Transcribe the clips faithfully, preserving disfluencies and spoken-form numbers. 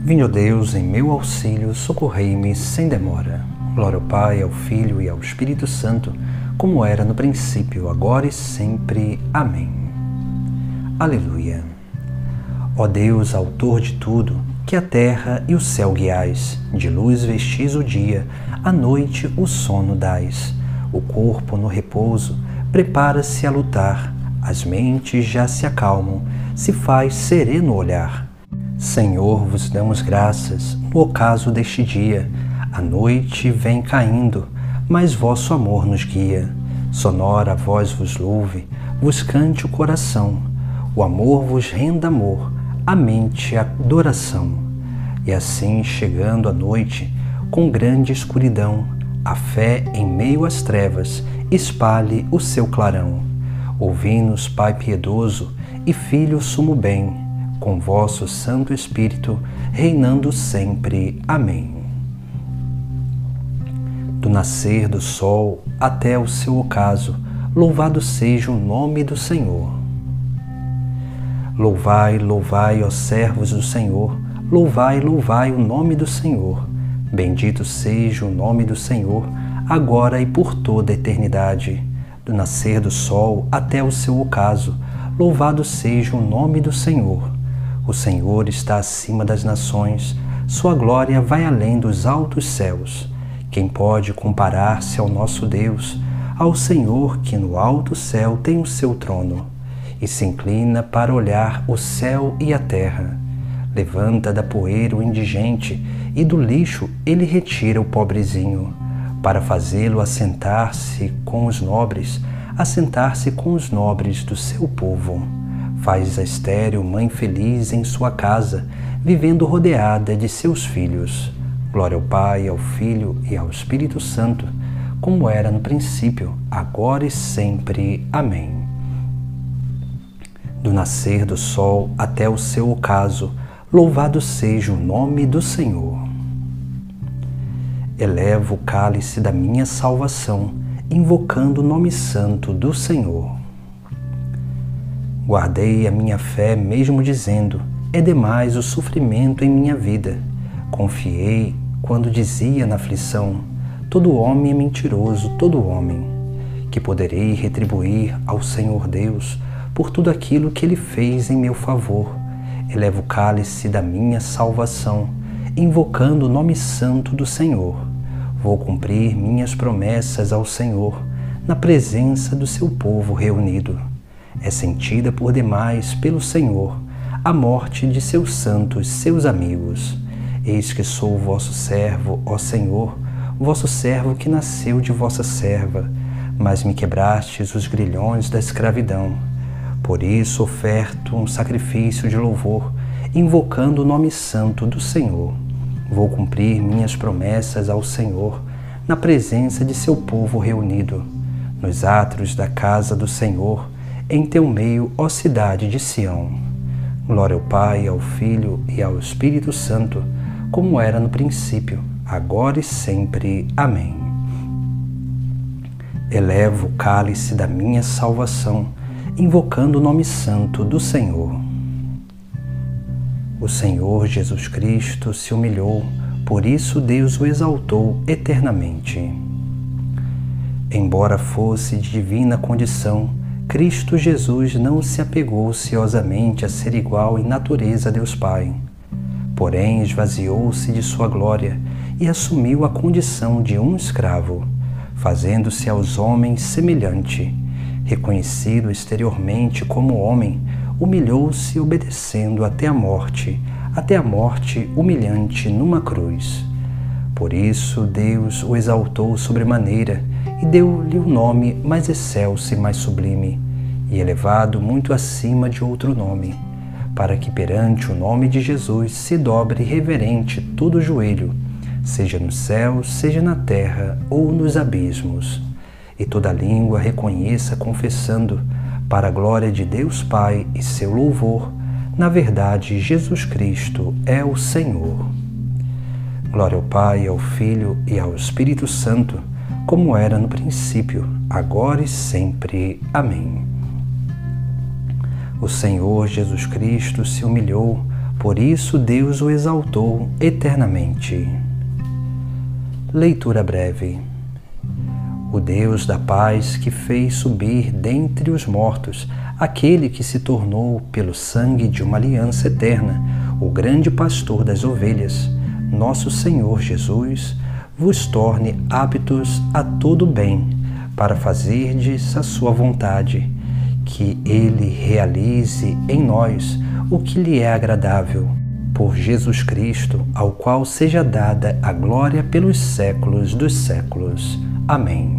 Vinde, ó Deus, em meu auxílio, socorrei-me sem demora. Glória ao Pai, ao Filho e ao Espírito Santo, como era no princípio, agora e sempre. Amém. Aleluia. Ó Deus, autor de tudo, que a terra e o céu guiais, de luz vestis o dia, à noite o sono dais. O corpo no repouso prepara-se a lutar, as mentes já se acalmam, se faz sereno olhar. Senhor, vos damos graças no ocaso deste dia. A noite vem caindo, mas vosso amor nos guia. Sonora a voz vos louve, vos cante o coração. O amor vos renda amor, a mente adoração. E assim, chegando a noite, com grande escuridão, a fé em meio às trevas espalhe o seu clarão. Ouvi-nos, Pai piedoso e Filho sumo bem, com vosso Santo Espírito, reinando sempre. Amém. Do nascer do sol até o seu ocaso, louvado seja o nome do Senhor. Louvai, louvai, ó servos do Senhor, louvai, louvai o nome do Senhor. Bendito seja o nome do Senhor, agora e por toda a eternidade. Do nascer do sol até o seu ocaso, louvado seja o nome do Senhor. O Senhor está acima das nações, sua glória vai além dos altos céus. Quem pode comparar-se ao nosso Deus, ao Senhor que no alto céu tem o seu trono, e se inclina para olhar o céu e a terra? Levanta da poeira o indigente, e do lixo ele retira o pobrezinho, para fazê-lo assentar-se com os nobres, assentar-se com os nobres do seu povo. Faz a estéril mãe feliz em sua casa, vivendo rodeada de seus filhos. Glória ao Pai, ao Filho e ao Espírito Santo, como era no princípio, agora e sempre. Amém. Do nascer do sol até o seu ocaso, louvado seja o nome do Senhor. Elevo o cálice da minha salvação, invocando o nome santo do Senhor. Guardei a minha fé mesmo dizendo, é demais o sofrimento em minha vida. Confiei quando dizia na aflição, todo homem é mentiroso, todo homem. Que poderei retribuir ao Senhor Deus por tudo aquilo que Ele fez em meu favor. Elevo o cálice da minha salvação, invocando o nome santo do Senhor. Vou cumprir minhas promessas ao Senhor, na presença do seu povo reunido. É sentida por demais pelo Senhor a morte de seus santos, seus amigos. Eis que sou o vosso servo, ó Senhor, vosso servo que nasceu de vossa serva, mas me quebrastes os grilhões da escravidão. Por isso oferto um sacrifício de louvor, invocando o nome santo do Senhor. Vou cumprir minhas promessas ao Senhor, na presença de seu povo reunido, nos átrios da casa do Senhor, em teu meio, ó cidade de Sião. Glória ao Pai, ao Filho e ao Espírito Santo, como era no princípio, agora e sempre. Amém. Elevo o cálice da minha salvação, invocando o nome santo do Senhor. O Senhor Jesus Cristo se humilhou, por isso Deus o exaltou eternamente. Embora fosse de divina condição, Cristo Jesus não se apegou ociosamente a ser igual em natureza a Deus Pai. Porém, esvaziou-se de sua glória e assumiu a condição de um escravo, fazendo-se aos homens semelhante. Reconhecido exteriormente como homem, humilhou-se obedecendo até a morte, até a morte humilhante numa cruz. Por isso Deus o exaltou sobremaneira e deu-lhe o nome mais excelso e mais sublime, e elevado muito acima de outro nome, para que perante o nome de Jesus se dobre reverente todo o joelho, seja no céu, seja na terra ou nos abismos, e toda língua reconheça confessando, para a glória de Deus Pai e seu louvor, na verdade Jesus Cristo é o Senhor. Glória ao Pai, ao Filho e ao Espírito Santo, como era no princípio, agora e sempre. Amém. O Senhor Jesus Cristo se humilhou, Por isso Deus o exaltou eternamente. Leitura breve. O Deus da paz que fez subir dentre os mortos aquele que se tornou pelo sangue de uma aliança eterna, o grande pastor das ovelhas, nosso Senhor Jesus, vos torne aptos a todo bem, para fazerdes a sua vontade, que Ele realize em nós o que lhe é agradável, por Jesus Cristo, ao qual seja dada a glória pelos séculos dos séculos. Amém.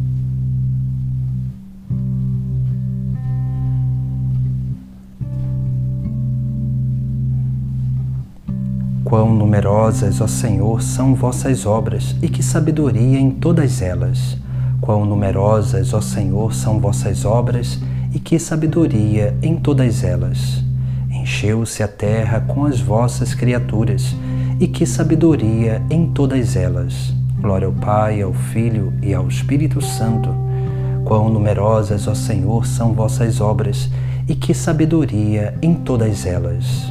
Quão numerosas, ó Senhor, são vossas obras, e que sabedoria em todas elas! Quão numerosas, ó Senhor, são vossas obras, e que sabedoria em todas elas! Encheu-se a terra com as vossas criaturas, e que sabedoria em todas elas! Glória ao Pai, ao Filho e ao Espírito Santo. Quão numerosas, ó Senhor, são vossas obras, e que sabedoria em todas elas!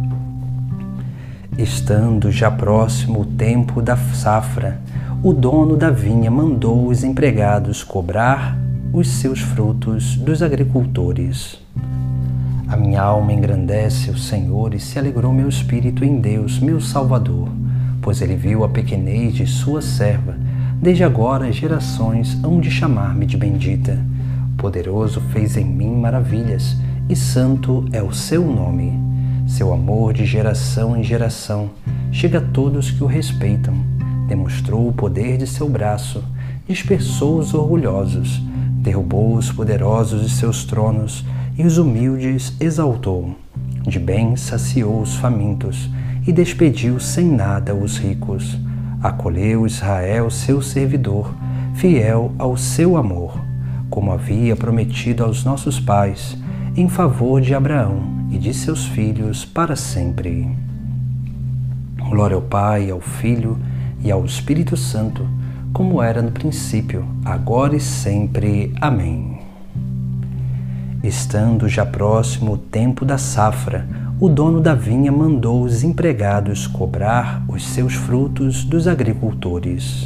Estando já próximo o tempo da safra, o dono da vinha mandou os empregados cobrar os seus frutos dos agricultores. A minha alma engrandece o Senhor e se alegrou meu espírito em Deus, meu Salvador, pois ele viu a pequenez de sua serva. Desde agora as gerações hão de chamar-me de bendita. Poderoso fez em mim maravilhas, e santo é o seu nome. Seu amor de geração em geração chega a todos que o respeitam. Demonstrou o poder de seu braço, dispersou os orgulhosos, derrubou os poderosos de seus tronos e os humildes exaltou. De bem saciou os famintos e despediu sem nada os ricos. Acolheu Israel, seu servidor, fiel ao seu amor, como havia prometido aos nossos pais, em favor de Abraão e de seus filhos para sempre. Glória ao Pai, ao Filho e ao Espírito Santo, como era no princípio, agora e sempre. Amém. Estando já próximo o tempo da safra, o dono da vinha mandou os empregados cobrar os seus frutos dos agricultores.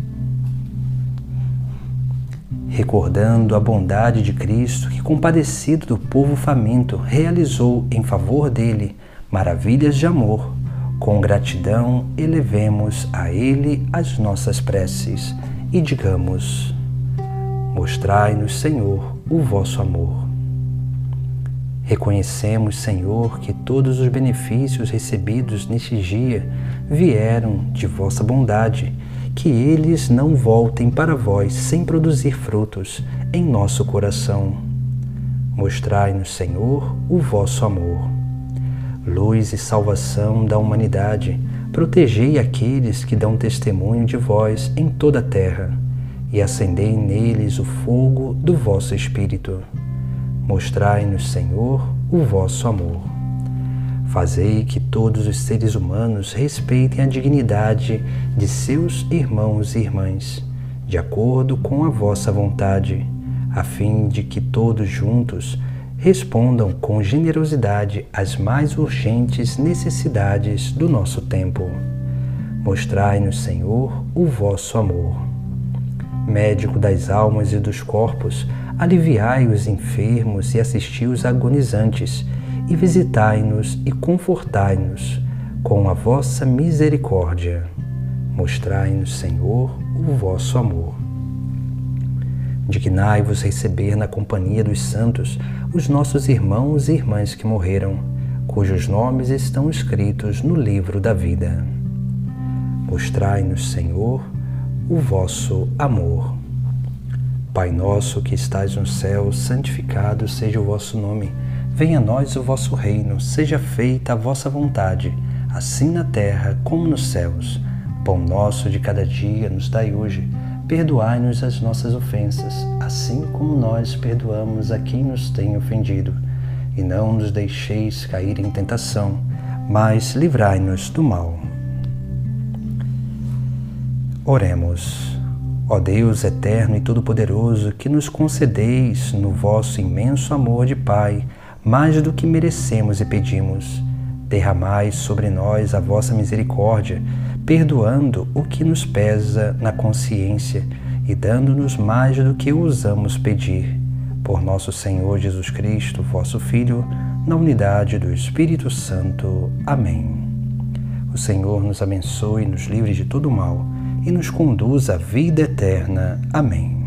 Recordando a bondade de Cristo, que, compadecido do povo faminto, realizou em favor dele maravilhas de amor, com gratidão elevemos a Ele as nossas preces e digamos: mostrai-nos, Senhor, o vosso amor. Reconhecemos, Senhor, que todos os benefícios recebidos neste dia vieram de vossa bondade, que eles não voltem para vós sem produzir frutos em nosso coração. Mostrai-nos, Senhor, o vosso amor. Luz e salvação da humanidade, protegei aqueles que dão testemunho de vós em toda a terra, e acendei neles o fogo do vosso Espírito. Mostrai-nos, Senhor, o vosso amor. Fazei que todos os seres humanos respeitem a dignidade de seus irmãos e irmãs, de acordo com a vossa vontade, a fim de que todos juntos respondam com generosidade às mais urgentes necessidades do nosso tempo. Mostrai-nos, Senhor, o vosso amor. Médico das almas e dos corpos, aliviai os enfermos e assisti os agonizantes, e visitai-nos e confortai-nos com a vossa misericórdia. Mostrai-nos, Senhor, o vosso amor. Dignai-vos receber na companhia dos santos os nossos irmãos e irmãs que morreram, cujos nomes estão escritos no livro da vida. Mostrai-nos, Senhor, o vosso amor. Pai nosso que estais no céu, santificado seja o vosso nome. Venha a nós o vosso reino, seja feita a vossa vontade, assim na terra como nos céus. Pão nosso de cada dia nos dai hoje. Perdoai-nos as nossas ofensas, assim como nós perdoamos a quem nos tem ofendido. E não nos deixeis cair em tentação, mas livrai-nos do mal. Oremos. Ó Deus eterno e todo-poderoso, que nos concedeis no vosso imenso amor de Pai, mais do que merecemos e pedimos, Derramai sobre nós a vossa misericórdia, perdoando o que nos pesa na consciência e dando-nos mais do que ousamos pedir. Por nosso Senhor Jesus Cristo, vosso Filho, na unidade do Espírito Santo. Amém. O Senhor nos abençoe, nos livre de todo mal e nos conduz à vida eterna. Amém.